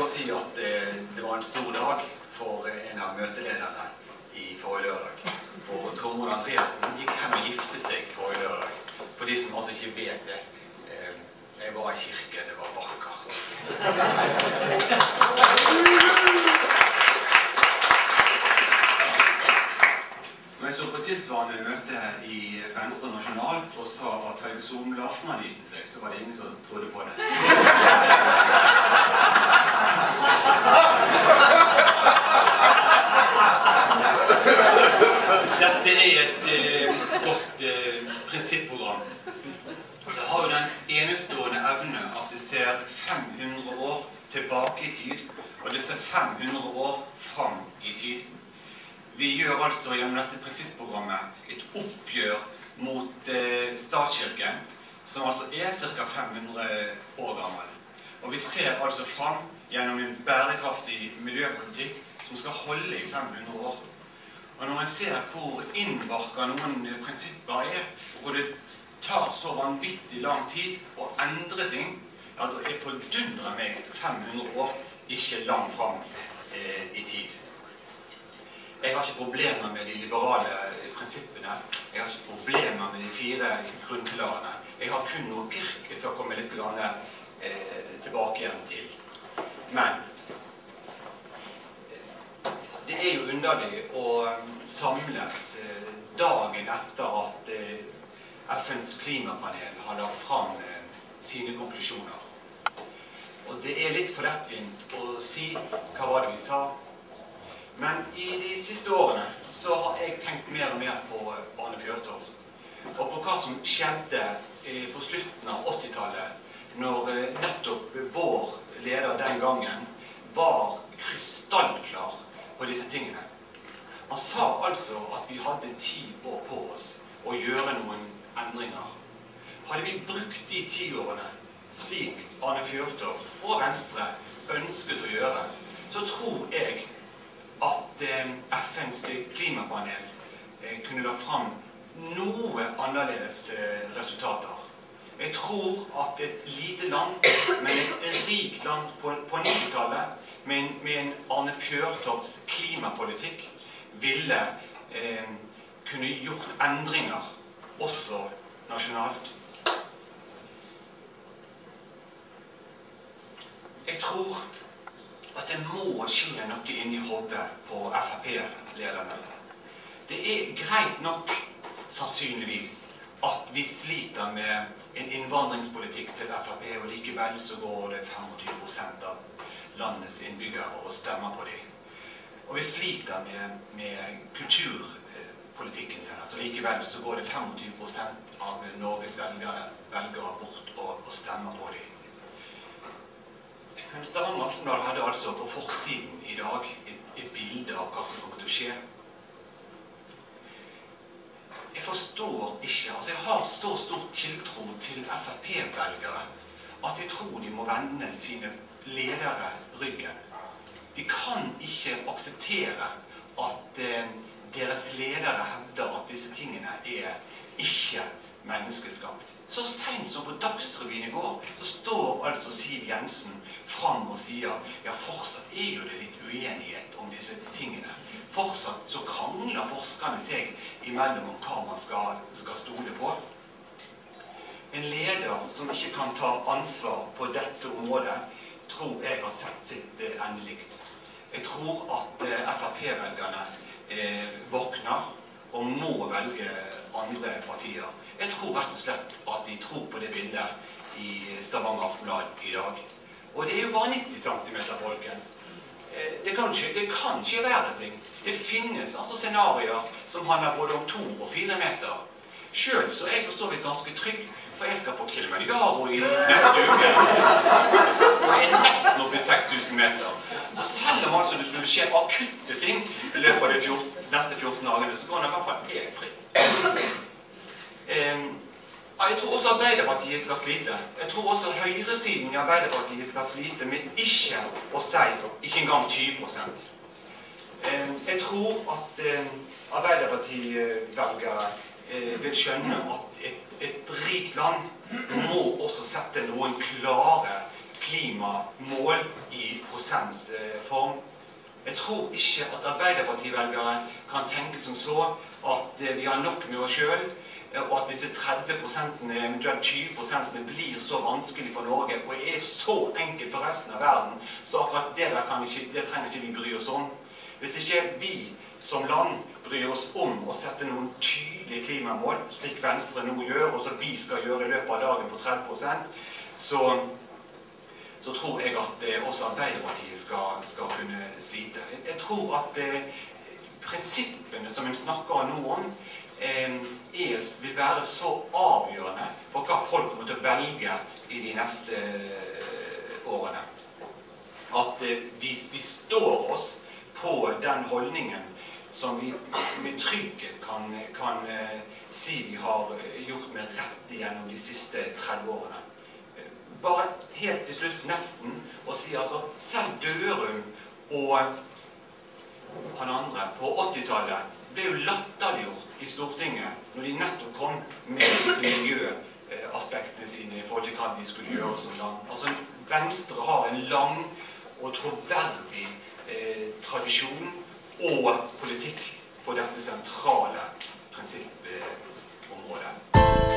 bare si at det var en stor dag for en av møtelederne i forrige lørdag. For Tormod Andreassen gikk hen og gifte seg forrige lørdag. For de som altså ikke vet det, jeg var i kirke, det var vakkert. Når jeg så på tilsvarende møte i Venstre Nasjonalt og sa at Helge Solm Larsen hadde giftet seg, så var det ingen som trodde på det. Dette er et godt prinsipprogram. Det har jo den enestående evne at det ser 500 år tilbake i tid, og det ser 500 år fram i tid. Vi gjør altså gjennom dette prinsipprogrammet et oppgjør mot statskirken, som altså er ca. 500 år gammel. Og vi ser altså fram gjennom en bærekraftig miljøpolitikk som skal holde i 500 år. Og når man ser hvor innbarket noen prinsipper er, og hvor det tar så vanvittig lang tid å endre ting, ja, da fordundrer meg 500 år ikke langt fram i tid. Jeg har ikke problemer med de liberale prinsippene. Jeg har ikke problemer med de 4 grunnpilarene. Jeg har kun noe pirk jeg skal komme litt tilbake igjen til. Men det er jo underlig å samles dagen etter at FNs klimapanel har lagt fram sine konklusjoner. Og det er litt for lettvint å si hva var det vi sa. Men i de siste årene så har jeg tenkt mer og mer på Arne Fjørtoft, og på hva som skjedde på slutten av 80-tallet, når nettopp vår leder den gangen var krystallklar på disse tingene. Han sa altså at vi hadde 10 år på oss å gjøre noen endringer. Hadde vi brukt de 10 årene slik Arne Fjørtoft og Venstre ønsket å gjøre, så tror jeg at FNs klimapanel kunne lagt fram noe annerledes resultater. Jeg tror at et lite land, men et rikt land på 90-tallet, med en Arne Fjørtofts klimapolitikk, ville kunne gjort endringer, også nasjonalt. Jeg tror at det må skje noe inni hodet på FrP-lederne. Det er greit nok, sannsynligvis, at vi sliter med en innvandringspolitikk til FrP, og likevel så går det 25% av landets innbyggere og stemmer på dem. Og vi sliter med kulturpolitikken her, så likevel så går det 25% av Norges velgere bort og stemmer på dem. Men Stavanger Aftenblad hadde altså på forsiden i dag et bilde av hva som kommer til å skje. Jeg forstår ikke, altså jeg har så stor tiltro til FrP-velgere at jeg tror de må vende sine ledere ryggen. De kan ikke akseptere at deres ledere hevder at disse tingene er ikke menneskeskapt. Så sent som på Dagsrevyen i går, så står altså Siv Jensen fram og sier, ja, fortsatt er jo det litt uenighet om disse tingene. Fortsatt så krangler forskerne seg imellom om hva man skal stole på. En leder som ikke kan ta ansvar på dette området, tror jeg har sett sitt endelikt. Jeg tror at FrP-velgerne våkner og må velge andre partier. Jeg tror rett og slett at de tror på det bildet i Stavanger Aftenblad i dag. Og det er jo bare 90 cm, folkens. Det kan skje verre ting. Det finnes altså scenarier som handler både om 2 og 4 meter. Selv så er jeg forstår vidt ganske trygg, for jeg skal på Kilimanjaro i neste uke. Og jeg er nesten oppe i 6000 meter. Så selv om altså det skulle skje akutte ting i løpet av de neste 14 dagene, så går det i hvert fall helt fri. Jeg tror også Arbeiderpartiet skal slite. Jeg tror også høyresiden i Arbeiderpartiet skal slite med ikke å si, ikke engang 20%. Jeg tror at Arbeiderpartiet-velgere vil skjønne at et rikt land må også sette noen klare klimamål i prosentsform. Jeg tror ikke at Arbeiderpartivelgere kan tenke som så at vi har nok med oss selv, og at disse 30%, eventuelt 20% blir så vanskelig for Norge, og er så enkelt for resten av verden, så akkurat det trenger ikke vi bry oss om. Hvis ikke vi som land bryr oss om å sette noen tydelige klimamål, slik Venstre nå gjør, og som vi skal gjøre i løpet av dagen på 30%, så tror jeg at også Arbeiderpartiet skal kunne slite. Jeg tror at prinsippene som vi snakker nå om, vil være så avgjørende for hva folk kommer til å velge i de neste årene. At vi står oss på den holdningen som vi med trygghet kan si vi har gjort med rett gjennom de siste 30 årene. Bare helt til slutt nesten å si altså, selv Dørum og han andre på 80-tallet ble jo latterliggjort i Stortinget når de nettopp kom med disse miljøaspektene sine i forhold til hva de skulle gjøre som land. Altså, Venstre har en lang og troverdig tradisjon og politikk på dette sentrale prinsippområdet.